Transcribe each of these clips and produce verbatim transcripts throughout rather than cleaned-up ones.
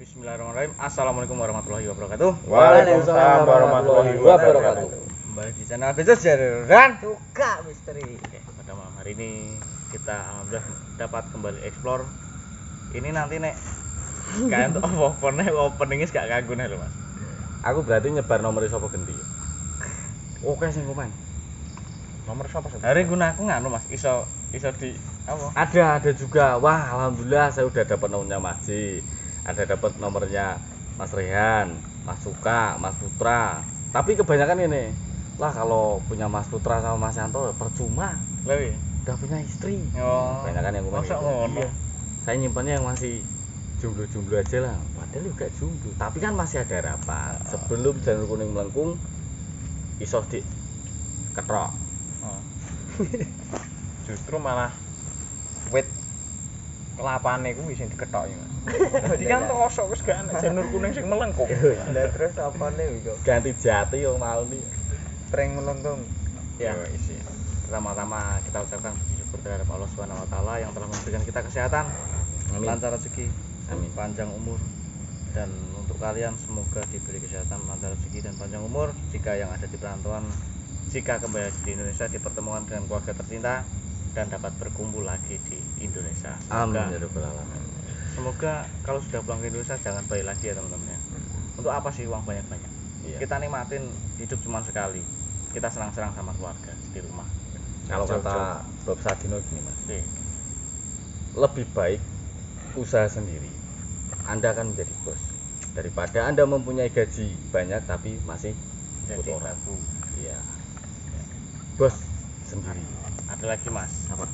Bismillahirrahmanirrahim. Assalamualaikum warahmatullahi wabarakatuh. Waalaikumsalam warahmatullahi wabarakatuh. Kembali di channel Bisnis dan Suka Misteri. Oke, pada malam hari ini kita alhamdulillah dapat kembali explore. Ini nanti nek kan opening openingnya gak kagum lho Mas. Aku berarti nyebar nomor sapa gendi. Oke sing komen. Nomor sapa sih? Hari guna aku nganu Mas, iso iso di apa? Ada, ada juga. Wah, alhamdulillah saya udah dapat nomornya Mas Ji. Ada dapat nomornya Mas Rehan, Mas Suka, Mas Putra. Tapi kebanyakan ini, lah kalau punya Mas Putra sama Mas Yanto percuma. Lebih. Udah punya istri. Oh. Kebanyakan yang ngomong Masa gitu. ngono? Iya. Saya nyimpannya yang masih jomblo-jomblo aja lah. Padahal juga jomblo. Tapi kan masih ada harapan. Sebelum janur kuning melengkung, iso di ketrok. Oh. Justru malah wit kelapane ku wis dikethok ya. Dadi kan tosok wis gak ana janur kuning sing melengkung. Lah terus apane iki kok Ganti jati yo mau nih. tring melengkung. Ya, isi. Pertama-tama kita ucapkan puji syukur terhadap Allah Subhanahu wa taala yang telah memberikan kita kesehatan, Amin. lancar rezeki, Amin. panjang umur. Dan untuk kalian semoga diberi kesehatan, lancar rezeki dan panjang umur. Jika yang ada di perantauan, jika kembali di Indonesia dipertemukan dengan keluarga tercinta dan dapat berkumpul lagi di Indonesia. Amin Semoga, ya rabbal alamin. semoga kalau sudah pulang ke Indonesia jangan balik lagi ya teman-teman ya. Untuk apa sih uang banyak-banyak? Iya. Kita nikmatin hidup cuma sekali. Kita senang-senang sama keluarga di rumah. Kalau Jauh-jauh. kata Bob Sadino gini Mas, Sih. lebih baik usaha sendiri. Anda akan menjadi bos daripada Anda mempunyai gaji banyak tapi masih ikut Jadi orang. babu. Iya. Bos sendiri. Ada lagi Mas. Apa?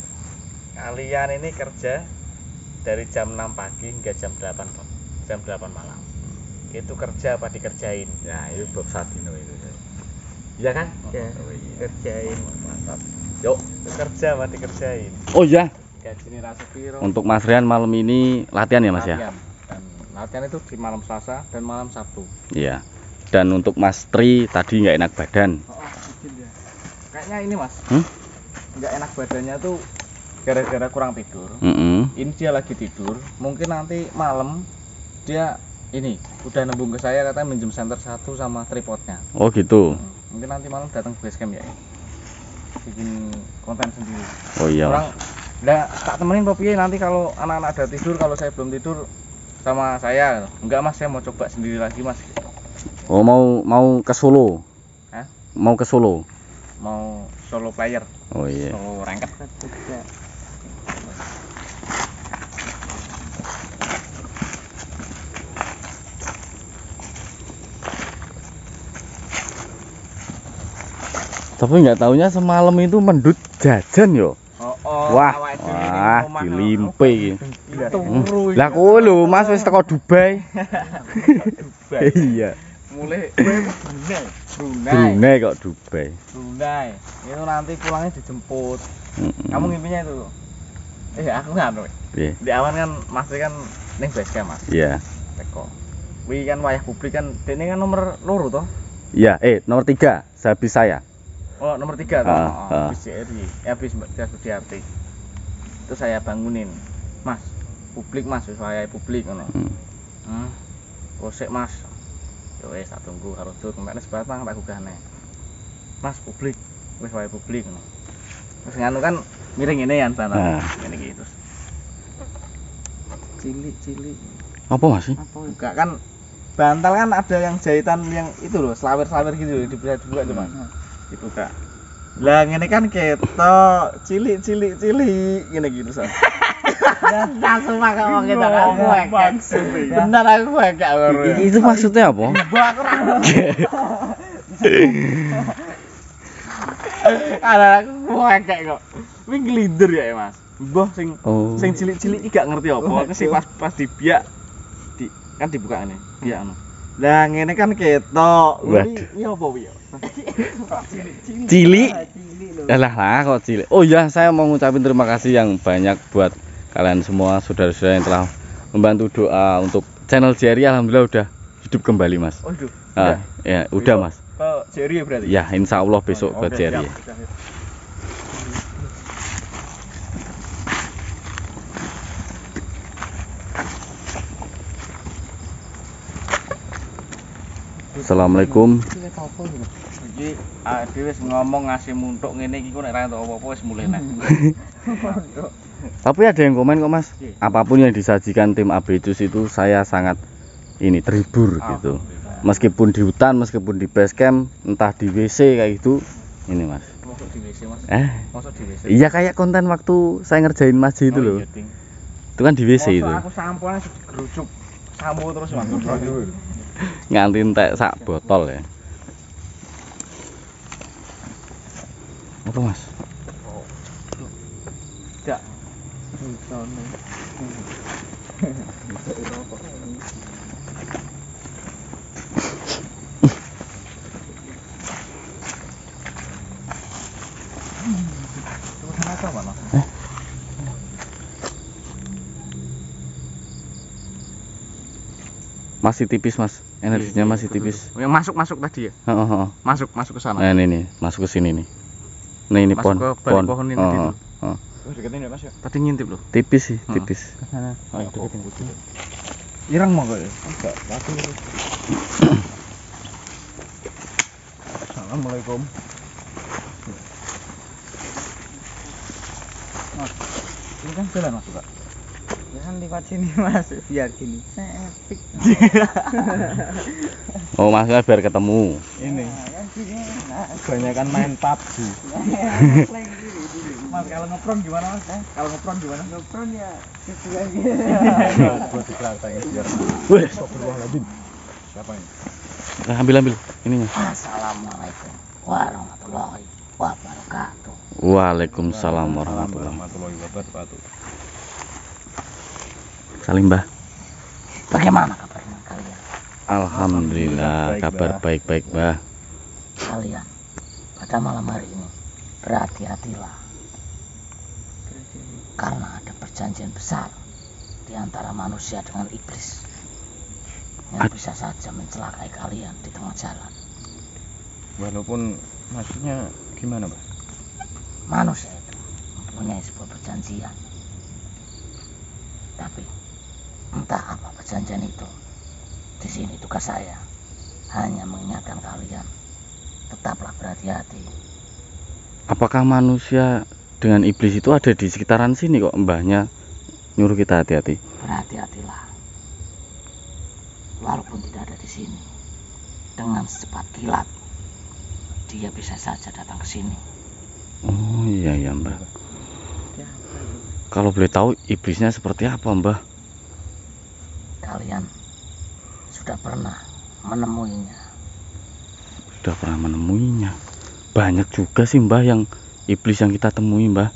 Kalian ini kerja dari jam enam pagi hingga jam delapan jam delapan malam. Itu kerja apa dikerjain? Nah, itu Bob Sadino itu. Iya kan? Ya, Oh, iya. kerjain. Mantap. Yuk. Itu kerja apa dikerjain? Oh iya. Gaji rasa piro? Untuk Mas Rian malam ini latihan ya Mas ya? Latihan. Dan latihan itu di malam Selasa dan malam Sabtu. Iya. Dan untuk Mas Tri tadi nggak enak badan. Oh, oh ya. Kayaknya ini Mas. Hmm? Nggak enak badannya tuh gara-gara kurang tidur. Mm-mm. Ini dia lagi tidur. Mungkin nanti malam dia ini udah nembung ke saya katanya minjem center satu sama tripodnya. Oh gitu. Hmm, Mungkin nanti malam datang ke basecamp ya. Bikin konten sendiri. Oh iya Orang Mas. udah tak temenin Popi nanti kalau anak-anak ada tidur, kalau saya belum tidur sama saya. Enggak Mas, saya mau coba sendiri lagi Mas. Oh mau mau ke Solo. Hah? Mau ke Solo. Mau solo player, Oh iya. solo ranked. Juga. Tapi nggak taunya semalam itu mendut jajan yo. Oh, oh, Wah, awake dhewe ning wah, omah, dilimpe iki. Turu. Lah kowe lho Mas wis teko Dubai. Dubai. Iya. Mulai Brunei. Brunei. Brunei kok Dubai. Brunei. Itu nanti pulangnya dijemput. Mm-mm. Kamu ngimpinya itu? Eh, aku nggak tahu. Piye? Di awan kan Mas Tri kan ning basecamp Mas. Iya. Teko. Wih kan wayah publik kan, ini kan nomor loro toh. Iya, eh nomor tiga sehabis saya. Oh nomor tiga toh. Ah, Oh, ah. habis J R I, eh, habis Mbak Jas Budiarti. Itu saya bangunin, Mas. Publik Mas, wis wayah publik ngono. Hmm. Hmm. Kosek Mas. Ya wis tak tunggu karo Dur, kemene sebatang tak gugahne. Mas publik, wis wayah publik ngono. Terus nganu kan miring ini kan bantal. Nah. Ngene iki terus. Cilik-cilik. Apa Mas sih? Apa buka kan bantal kan ada yang jahitan yang itu loh, selawir-selawir gitu loh, dibuka dibuka tuh Mas. Dibuka. Lah ngene kan ketok, cilik-cilik cilik ngene gitu San. Langsung makan wong kita aku Bener aku gak baru. I- itu maksudnya apa? Ada aku ngekek kok. Kuwi nglindir ya Mas. Mbah sing Oh. sing cilik-cilik iki gak ngerti apa. Aku sing pas pas dibiak di kan dibuka ngene, biak anu. Lah ngene kan ketok. Waduh. Iki apa piye? Cilik. Alah lah kok cilik. Oh ya, saya mau ngucapin terima kasih yang banyak buat kalian semua saudara-saudara yang telah membantu doa untuk channel Jerry. Alhamdulillah udah hidup kembali Mas. Oh, hidup. Ah, ya udah Mas. Ke Jerry berarti. Ya insya Allah besok Oh, ke oke, Jerry. siap, siap, siap. Assalamualaikum. Iki awake wis ngomong ngasih muntuk ngene iki kok nek ra entuk apa-apa wis mulih nek. Tapi ada yang komen kok Mas, apapun yang disajikan tim Abecus itu saya sangat ini terhibur gitu. Meskipun di hutan, meskipun di base camp, entah di W C kayak gitu, ini Mas. Masuk di W C Mas. Eh, Masuk di W C. iya kayak konten waktu saya ngerjain masjid itu loh. Itu kan di W C itu. Aku sampune digerujuk sampo terus Mas. Nganti entek sak botol ya. Apa Mas? Tidak. Eh? Masih tipis Mas, energinya masih tipis. Yang masuk masuk tadi ya? Heeh, heeh. Masuk masuk ke sana. Nah ini nih, masuk ke sini nih. Nah ini Masuk pohon, ke balik pohon ini tadi Heeh, tuh. heeh. Wis deketin ya Mas ya. Tadi ngintip loh. Tipis sih, Hmm. tipis. Ke sana. Oh, deketin. Ireng mau kok. Enggak, aku itu. Assalamualaikum. Mas, ini kan jalan masuk Kak. Ya kan lewat sini Mas, biar gini. Epic. Oh maksudnya biar ketemu. Ini Kan gini enak. kebanyakan main P U B G. Play gini dulu. Mas kalau ngepron gimana Mas? Eh, kalau ngepron gimana? Ngepron ya gitu lagi. Gua diklatengin biar. Wih, Astagfirullahaladzim. Siapa ini? nah, ambil ambil ininya. Assalamualaikum warahmatullahi wabarakatuh. Waalaikumsalam warahmatullahi. warahmatullahi wabarakatuh. Salim Mbah. Bagaimana kabarnya kalian? Alhamdulillah, Baik, kabar Mbah. baik-baik Mbah. Kalian pada malam hari ini berhati-hatilah. Karena ada perjanjian besar di antara manusia dengan iblis yang Ad- bisa saja mencelakai kalian di tengah jalan. Walaupun maksudnya gimana, Pak? Manusia itu mempunyai sebuah perjanjian. Tapi entah apa perjanjian itu. Di sini tugas saya hanya mengingatkan kalian tetaplah berhati-hati. Apakah manusia dengan iblis itu ada di sekitaran sini kok mbahnya nyuruh kita hati-hati? Berhati-hatilah. Walaupun tidak ada di sini, dengan secepat kilat dia bisa saja datang ke sini. Oh iya ya Mbah. Kalau boleh tahu iblisnya seperti apa Mbah? Kalian sudah pernah menemuinya. Sudah pernah menemuinya. Banyak juga sih Mbah yang iblis yang kita temui Mbah.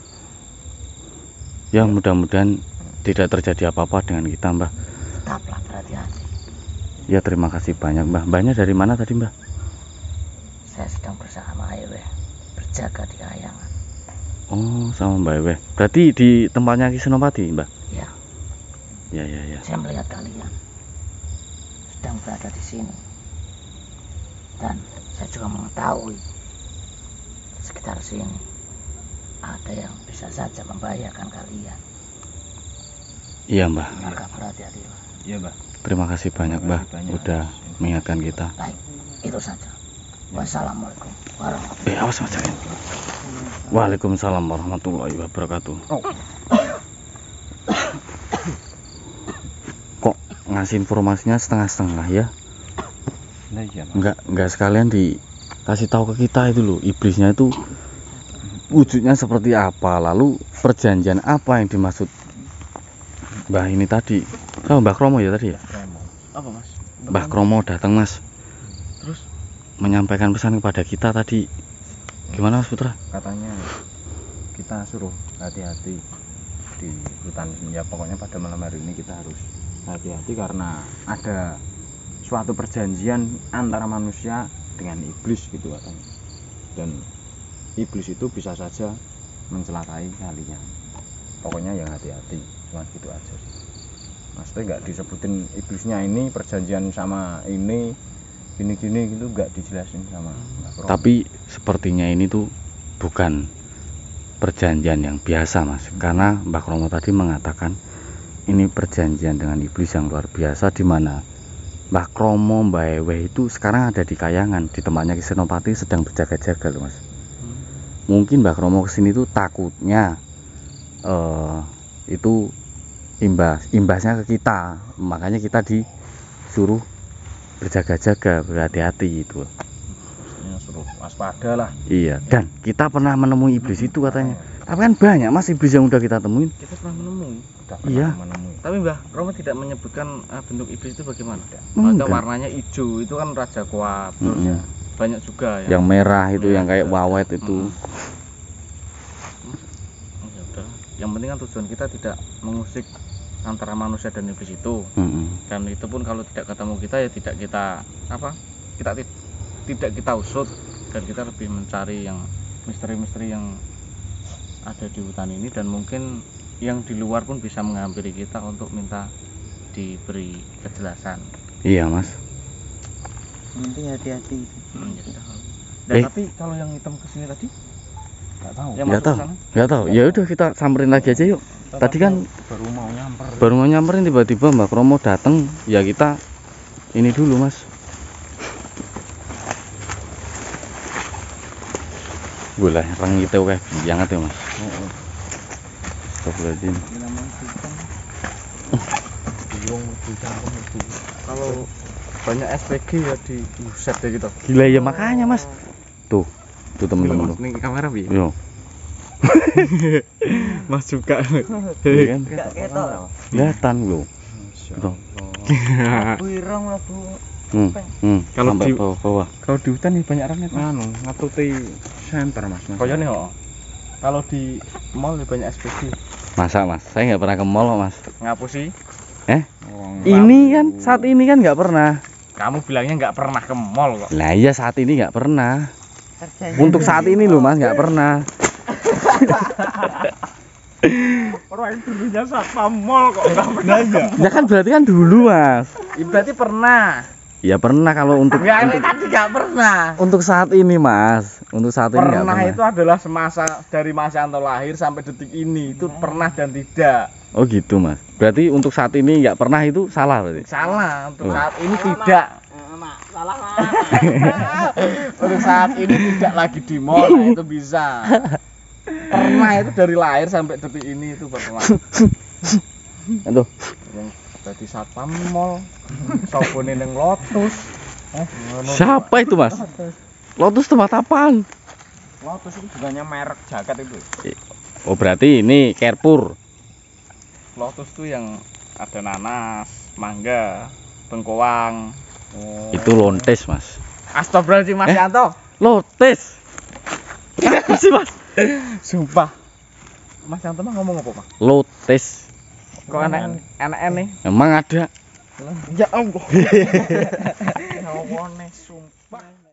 Ya mudah-mudahan tidak terjadi apa-apa dengan kita Mbah. Tetaplah berhati-hati. Ya terima kasih banyak Mbah. Mbahnya dari mana tadi Mbah? Saya sedang bersama Ewe berjaga di kayangan. Oh sama Mbak Ewe. Berarti di tempatnya Ki Senopati Mbah? Ya, Ya ya ya. saya melihat kalian sedang berada di sini. Dan saya juga mengetahui sekitar sini ada yang bisa saja membahayakan kalian. Iya Mbah. Maka berhati-hatilah. Iya, Mbak. Terima kasih banyak Terima Mbah. kasih banyak. Udah mengingatkan kita. Baik, itu saja. Wassalamualaikum warahmatullahi Eh awas Mas Jakin. Waalaikumsalam warahmatullahi wabarakatuh. Oh. Kok ngasih informasinya setengah-setengah ya? Nah, iya, Mas. Enggak enggak sekalian dikasih tahu ke kita itu loh, iblisnya itu wujudnya seperti apa, lalu perjanjian apa yang dimaksud Mbah ini tadi. Oh, Mbah Kromo ya tadi ya? Remo. Apa Mas? Mbah Kromo datang Mas, Terus menyampaikan pesan kepada kita tadi. Gimana Mas Putra? Katanya kita suruh hati-hati di hutan. Ya pokoknya pada malam hari ini kita harus hati-hati karena ada suatu perjanjian antara manusia dengan iblis gitu katanya. Dan iblis itu bisa saja mencelakai kalian. Pokoknya yang hati-hati, cuma gitu aja sih. Maksudnya nggak disebutin iblisnya ini perjanjian sama ini gini-gini gitu, nggak dijelasin sama Mbak Kromo. Tapi sepertinya ini tuh bukan perjanjian yang biasa Mas, karena Mbah Kromo tadi mengatakan ini perjanjian dengan iblis yang luar biasa, di mana Mbah Kromo, Mbah Ewe itu sekarang ada di Kayangan, di tempatnya Ki Senopati sedang berjaga-jaga loh Mas. Mungkin Mbah Kromo kesini tuh takutnya eh, itu imbas imbasnya ke kita, makanya kita disuruh berjaga-jaga, berhati-hati gitu. Ya, suruh waspada lah. Iya, dan kita pernah menemui iblis itu katanya. Tapi kan banyak Mas iblis yang udah kita temuin. Kita pernah menemui. Udah Iya. pernah menemui. Tapi Mbah Romo tidak menyebutkan uh, bentuk iblis itu bagaimana? Enggak. Atau warnanya hijau itu kan raja kuat. Terus Mm-mm. ya, banyak juga Yang merah itu, Iya, yang kayak iya. wawet itu. Oh, ya udah. Yang penting kan tujuan kita tidak mengusik antara manusia dan iblis itu. Mm-mm. Dan itu pun kalau tidak ketemu kita ya tidak kita apa? Kita ti- tidak kita usut dan kita lebih mencari yang misteri-misteri yang ada di hutan ini, dan mungkin yang di luar pun bisa menghampiri kita untuk minta diberi kejelasan. Iya Mas. Penting hati-hati. Hmm, ya sudah. Dan Eh. tapi kalau yang hitam kesini tadi, Nggak tahu. yang Nggak masuk tahu. ke sana, Nggak tahu. Ya udah kita samperin lagi aja yuk. Tadi kan baru mau nyamper. baru mau nyamperin tiba-tiba Mbak Kromo dateng, ya kita ini dulu Mas. Boleh, orang kita kayak banget ya Mas. Heeh. Astagfirullahaladzim. Bingung dicampur itu. kalau banyak S P G ya di buset deh gitu. Gila ya makanya Mas. Tuh, tuh temen-temen tuh. Ini kamera bi. Yo. Mas juga. Iya kan? Gak ketok. Kelihatan loh. Tuh. Wirong lah bu. Hmm, hmm. Kalau Sampai di- bawah-bawah. Kalau di hutan nih banyak ramnya tuh. Anu, ngatuti center Mas. Mas. Kayaknya nih oh. Kalau di mall nih banyak S P G. Masa Mas? Saya nggak pernah ke mall kok, Mas. Ngapusi. Eh? Wong Ini kan saat ini kan nggak pernah. Kamu bilangnya nggak pernah ke mall kok. Lah iya saat ini nggak pernah. Terjadi. Untuk saat ini loh Mas nggak pernah. Orang dulunya satpam mall kok nggak pernah ya? Ya kan berarti kan dulu Mas. Ya, berarti pernah. Ya pernah kalau untuk Nggak, ini untuk, tadi nggak pernah. untuk saat ini Mas. Untuk saat ini nggak Pernah pernah. itu adalah semasa dari Mas Yanto lahir sampai detik ini itu pernah dan tidak. Oh gitu Mas. Berarti untuk saat ini nggak pernah itu salah berarti. Salah untuk Oh. saat ini tidak. Salah mak. Untuk saat ini tidak lagi di mall, nah itu bisa. Pernah itu dari lahir sampai detik ini itu pernah. Aduh. Yang jadi satpam mall, sopone ning Lotus. Eh, ngono. Siapa itu Mas? Lotus tempat apaan? Lotus itu bukannya merek jaket itu. Oh berarti ini Carrefour. Lotus tuh yang ada nanas, mangga, bengkoang. Oh. Itu lontes Mas. Astagfirullahaladzim Mas Eh? Yanto. Lotes. Apa sih Mas? Sumpah. Mas Yanto mah ngomong apa, Pak? Lotes. Kok enak enak nih? Emang ada. Ya Allah. Ngomongnya sumpah.